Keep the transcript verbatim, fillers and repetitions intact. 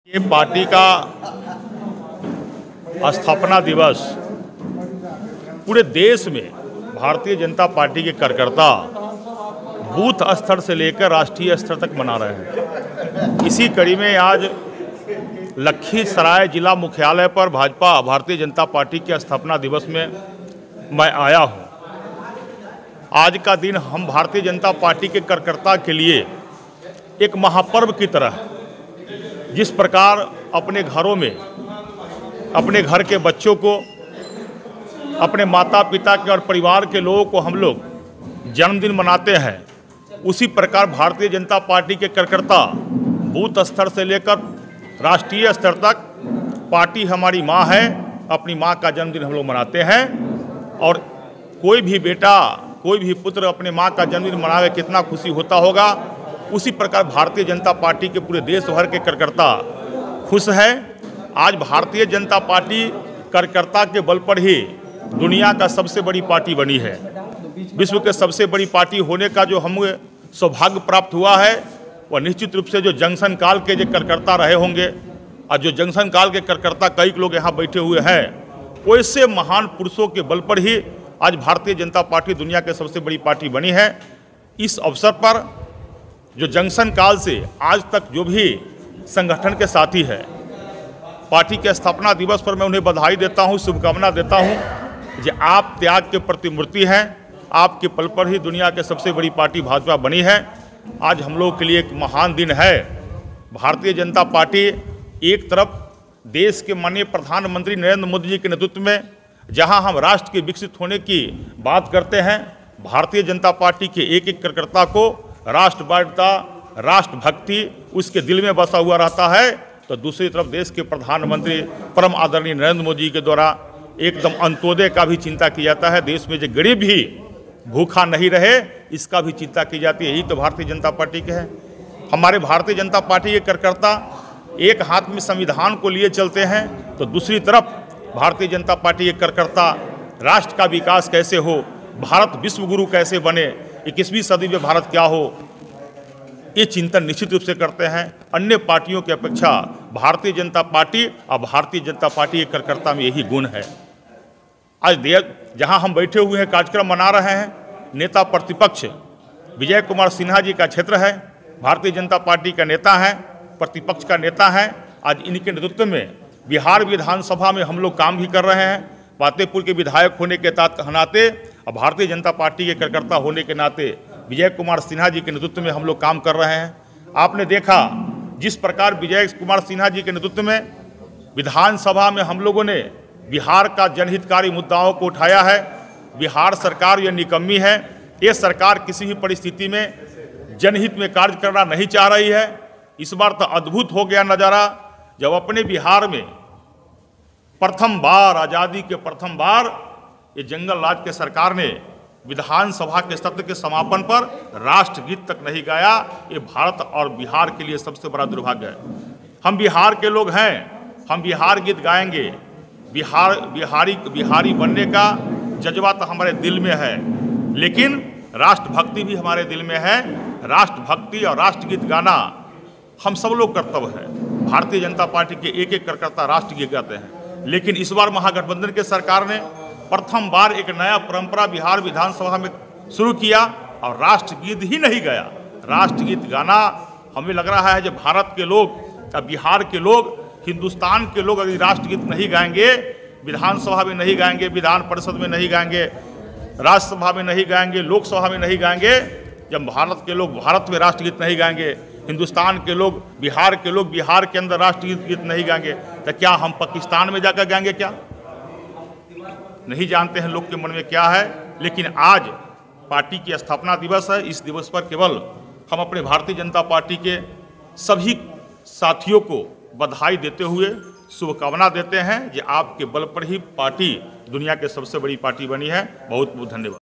ये पार्टी का स्थापना दिवस पूरे देश में भारतीय जनता पार्टी के कार्यकर्ता बूथ स्तर से लेकर राष्ट्रीय स्तर तक मना रहे हैं। इसी कड़ी में आज लखीसराय जिला मुख्यालय पर भाजपा भारतीय जनता पार्टी के स्थापना दिवस में मैं आया हूं। आज का दिन हम भारतीय जनता पार्टी के कार्यकर्ता के लिए एक महापर्व की तरह, जिस प्रकार अपने घरों में अपने घर के बच्चों को, अपने माता पिता के और परिवार के लोगों को हम लोग जन्मदिन मनाते हैं, उसी प्रकार भारतीय जनता पार्टी के कार्यकर्ता बूथ स्तर से लेकर राष्ट्रीय स्तर तक पार्टी हमारी माँ है, अपनी माँ का जन्मदिन हम लोग मनाते हैं। और कोई भी बेटा, कोई भी पुत्र अपने माँ का जन्मदिन मनावे कितना खुशी होता होगा, उसी प्रकार भारतीय जनता पार्टी के पूरे देश भर के कार्यकर्ता खुश है। आज भारतीय जनता पार्टी कार्यकर्ता के बल पर ही दुनिया का सबसे बड़ी पार्टी बनी है। विश्व के सबसे बड़ी पार्टी होने का जो हमें सौभाग्य प्राप्त हुआ है, वह निश्चित रूप से जो जंक्शन काल के जो कार्यकर्ता रहे होंगे, और जो जंक्शन काल के कार्यकर्ता कई लोग यहाँ बैठे हुए हैं, वैसे महान पुरुषों के बल पर ही आज भारतीय जनता पार्टी दुनिया के सबसे बड़ी पार्टी बनी है। इस अवसर पर जो जंक्शन काल से आज तक जो भी संगठन के साथी है, पार्टी के स्थापना दिवस पर मैं उन्हें बधाई देता हूं, शुभकामना देता हूं कि आप त्याग के प्रतिमूर्ति हैं। आपके पल पर ही दुनिया के सबसे बड़ी पार्टी भाजपा बनी है। आज हम लोग के लिए एक महान दिन है। भारतीय जनता पार्टी एक तरफ देश के माननीय प्रधानमंत्री नरेंद्र मोदी जी के नेतृत्व में जहां हम राष्ट्र के विकसित होने की बात करते हैं, भारतीय जनता पार्टी के एक एक कार्यकर्ता को राष्ट्रवादिता, राष्ट्रभक्ति उसके दिल में बसा हुआ रहता है, तो दूसरी तरफ देश के प्रधानमंत्री परम आदरणीय नरेंद्र मोदी जी के द्वारा एकदम अंत्योदय का भी चिंता की जाता है। देश में जो गरीब भी भूखा नहीं रहे, इसका भी चिंता की जाती है। यही तो भारतीय जनता पार्टी के है। हमारे भारतीय जनता पार्टी के कार्यकर्ता एक हाथ में संविधान को लिए चलते हैं, तो दूसरी तरफ भारतीय जनता पार्टी के कार्यकर्ता राष्ट्र का विकास कैसे हो, भारत विश्व गुरु कैसे बने, इक्कीसवीं सदी में भारत क्या हो, ये चिंतन निश्चित रूप से करते हैं। अन्य पार्टियों की अपेक्षा भारतीय जनता पार्टी और भारतीय जनता पार्टी के कार्यकर्ता में यही गुण है। आज देश जहां हम बैठे हुए हैं, कार्यक्रम मना रहे हैं, नेता प्रतिपक्ष विजय कुमार सिन्हा जी का क्षेत्र है, भारतीय जनता पार्टी का नेता है, प्रतिपक्ष का नेता है। आज इनके नेतृत्व में बिहार विधानसभा में हम लोग काम भी कर रहे हैं। पातेपुर के विधायक होने के नाते और भारतीय जनता पार्टी के कार्यकर्ता होने के नाते विजय कुमार सिन्हा जी के नेतृत्व में हम लोग काम कर रहे हैं। आपने देखा जिस प्रकार विजय कुमार सिन्हा जी के नेतृत्व में विधानसभा में हम लोगों ने बिहार का जनहितकारी मुद्दाओं को उठाया है। बिहार सरकार ये निकम्मी है, ये सरकार किसी भी परिस्थिति में जनहित में कार्य करना नहीं चाह रही है। इस बार तो अद्भुत हो गया नज़ारा, जब अपने बिहार में प्रथम बार, आज़ादी के प्रथम बार, ये जंगल राज के सरकार ने विधानसभा के सत्र के समापन पर राष्ट्रगीत तक नहीं गाया। ये भारत और बिहार के लिए सबसे बड़ा दुर्भाग्य है। हम बिहार के लोग हैं, हम बिहार गीत गाएंगे। बिहार बिहारी बिहारी बनने का जज्बा तो हमारे दिल में है, लेकिन राष्ट्रभक्ति भी हमारे दिल में है। राष्ट्रभक्ति और राष्ट्रगीत गाना हम सब लोग कर्तव्य है। भारतीय जनता पार्टी के एक एक कार्यकर्ता राष्ट्रगीत गाते हैं, लेकिन इस बार महागठबंधन के सरकार ने प्रथम बार एक नया परंपरा बिहार विधानसभा में शुरू किया और राष्ट्रगीत ही नहीं गाया। राष्ट्रगीत गाना हमें लग रहा है, जब भारत के लोग, बिहार के लोग, हिंदुस्तान के लोग अगर राष्ट्रगीत नहीं गाएंगे, विधानसभा में नहीं गाएंगे, विधान परिषद में नहीं गाएंगे, राज्यसभा में नहीं गाएंगे, लोकसभा में नहीं गाएंगे, जब भारत के लोग भारत में राष्ट्रगीत नहीं गाएंगे, हिंदुस्तान के लोग, बिहार के लोग बिहार के अंदर राष्ट्रगीत गीत नहीं गाएंगे, तो क्या हम पाकिस्तान में जाकर गाएंगे? क्या नहीं जानते हैं लोग के मन में क्या है। लेकिन आज पार्टी की स्थापना दिवस है। इस दिवस पर केवल हम अपने भारतीय जनता पार्टी के सभी साथियों को बधाई देते हुए शुभकामना देते हैं कि आपके बल पर ही पार्टी दुनिया के सबसे बड़ी पार्टी बनी है। बहुत बहुत धन्यवाद।